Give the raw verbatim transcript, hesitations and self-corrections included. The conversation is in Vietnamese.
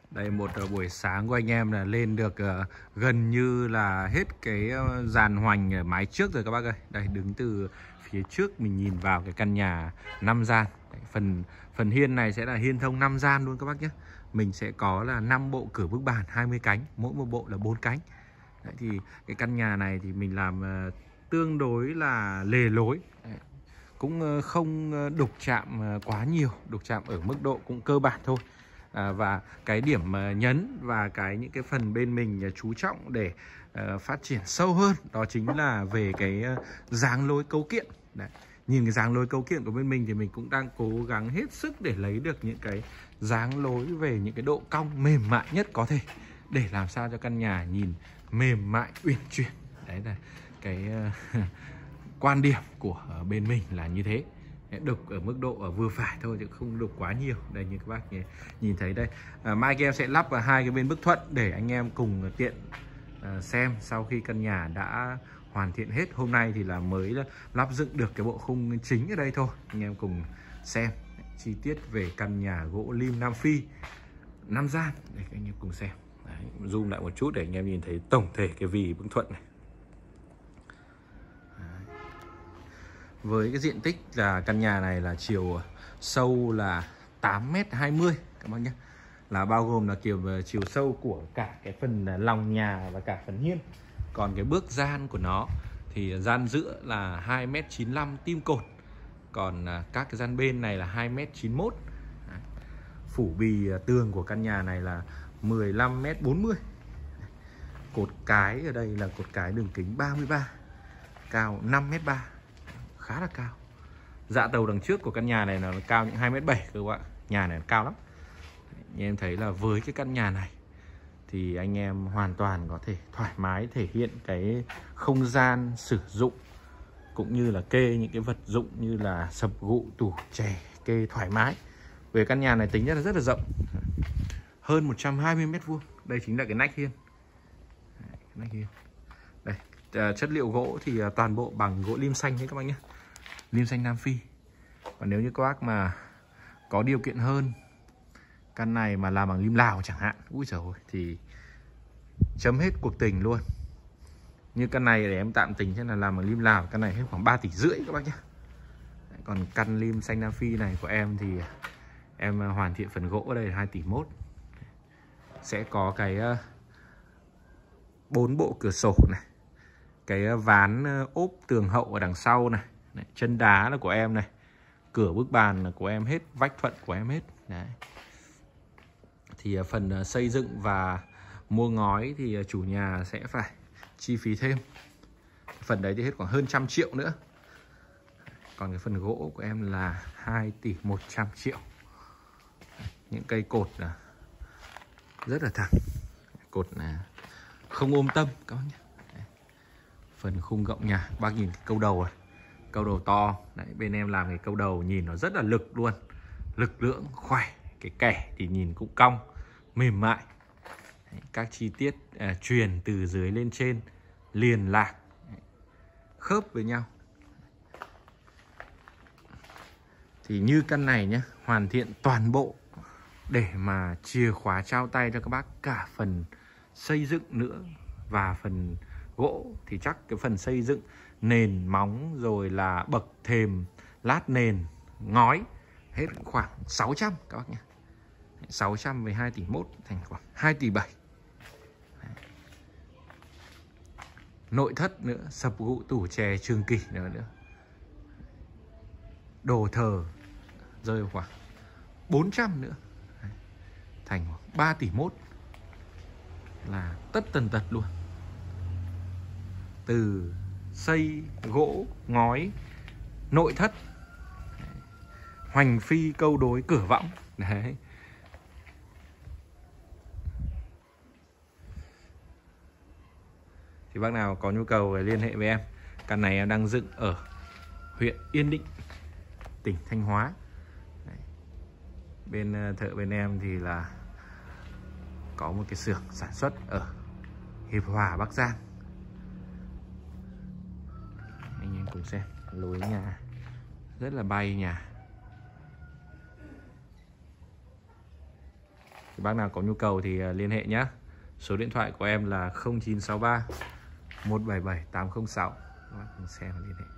Đây một uh, buổi sáng của anh em là lên được uh, gần như là hết cái uh, dàn hoành ở mái trước rồi các bác ơi. Đây đứng từ phía trước mình nhìn vào cái căn nhà năm gian. Đấy, phần phần hiên này sẽ là hiên thông năm gian luôn các bác nhé. Mình sẽ có là năm bộ cửa bức bàn hai mươi cánh, mỗi một bộ là bốn cánh. Đấy, thì cái căn nhà này thì mình làm uh, tương đối là lề lối. Đấy, cũng uh, không đục chạm uh, quá nhiều, đục chạm ở mức độ cũng cơ bản thôi. À, và cái điểm uh, nhấn và cái những cái phần bên mình uh, chú trọng để uh, phát triển sâu hơn đó chính là về cái uh, dáng lối cấu kiện. Đấy. Nhìn cái dáng lối cấu kiện của bên mình thì mình cũng đang cố gắng hết sức để lấy được những cái dáng lối về những cái độ cong mềm mại nhất có thể để làm sao cho căn nhà nhìn mềm mại uyển chuyển. Đấy là cái uh, quan điểm của uh, bên mình là như thế. Đục ở mức độ ở vừa phải thôi chứ không đục quá nhiều. Đây như các bác nhìn thấy đây. à, Mai anh em sẽ lắp vào hai cái bên bức thuận để anh em cùng tiện à, xem sau khi căn nhà đã hoàn thiện hết. Hôm nay thì là mới lắp dựng được cái bộ khung chính ở đây thôi. Anh em cùng xem chi tiết về căn nhà gỗ lim Nam Phi năm gian để anh em cùng xem. Đấy, zoom lại một chút để anh em nhìn thấy tổng thể cái vì bức thuận này. Với cái diện tích là căn nhà này là chiều sâu là tám mét hai mươi các bác nhé. Là bao gồm là kiểu chiều sâu của cả cái phần lòng nhà và cả phần hiên. Còn cái bước gian của nó thì gian giữa là hai mét chín mươi lăm tim cột. Còn các cái gian bên này là hai mét chín mươi mốt. Phủ bì tường của căn nhà này là mười lăm mét bốn mươi. Cột cái ở đây là cột cái đường kính ba mươi ba, cao năm mét ba, khá là cao. Dạ tàu đằng trước của căn nhà này là cao những hai mét bảy các bạn. Nhà này cao lắm. Như em thấy là với cái căn nhà này thì anh em hoàn toàn có thể thoải mái thể hiện cái không gian sử dụng cũng như là kê những cái vật dụng như là sập gụ, tủ chè, kê thoải mái. Về căn nhà này tính ra là rất là rộng, hơn một trăm hai mươi mét vuông. Đây chính là cái nách hiên. Nách hiên. Đây, chất liệu gỗ thì toàn bộ bằng gỗ lim xanh đấy các bác nhé. Lim xanh Nam Phi. Và nếu như các bác mà có điều kiện hơn, căn này mà làm bằng lim Lào chẳng hạn, úi giời ơi, thì chấm hết cuộc tình luôn. Như căn này để em tạm tính thế là làm bằng lim Lào, căn này hết khoảng ba tỷ rưỡi các bác nhé. Còn căn lim xanh Nam Phi này của em thì em hoàn thiện phần gỗ ở đây là hai tỷ mốt. Sẽ có cái bốn bộ cửa sổ này, cái ván ốp tường hậu ở đằng sau này, này chân đá là của em này, cửa bức bàn là của em hết, vách thuận của em hết. Đấy. Thì phần xây dựng và mua ngói thì chủ nhà sẽ phải chi phí thêm. Phần đấy thì hết khoảng hơn trăm triệu nữa. Còn cái phần gỗ của em là hai tỷ một trăm triệu. Những cây cột là rất là thẳng, cột là không ôm tâm các bác nhé. Phần khung gọng nhà, bác nhìn cái câu đầu này, câu đầu to. Đấy, bên em làm cái câu đầu nhìn nó rất là lực luôn, lực lượng, khỏe. Cái kẻ thì nhìn cũng cong, mềm mại. Đấy, các chi tiết à, truyền từ dưới lên trên, liền lạc, khớp với nhau. Thì như căn này nhé, hoàn thiện toàn bộ để mà chìa khóa trao tay cho các bác cả phần xây dựng nữa. Và phần gỗ thì chắc cái phần xây dựng nền móng rồi là bậc thềm, lát nền, ngói hết khoảng sáu trăm các bác nhé. sáu trăm với hai tỷ mốt thành khoảng hai tỷ bảy. Nội thất nữa, sập gụ, tủ chè, trường kỷ nữa nữa. Đồ thờ rơi khoảng bốn trăm nữa. Thành khoảng ba tỷ mốt. Là tất tần tật luôn. Từ xây, gỗ, ngói, nội thất, hoành phi, câu đối, cửa võng. Đấy. Thì bác nào có nhu cầu phải liên hệ với em. Căn này em đang dựng ở huyện Yên Định, tỉnh Thanh Hóa. Đấy. Bên thợ bên em thì là có một cái xưởng sản xuất ở Hiệp Hòa, Bắc Giang. Anh em cùng xem lối nhà rất là bay nhà. Thì bác nào có nhu cầu thì liên hệ nhé. Số điện thoại của em là không chín sáu ba một bảy bảy tám không sáu. Các bác cùng xem và liên hệ.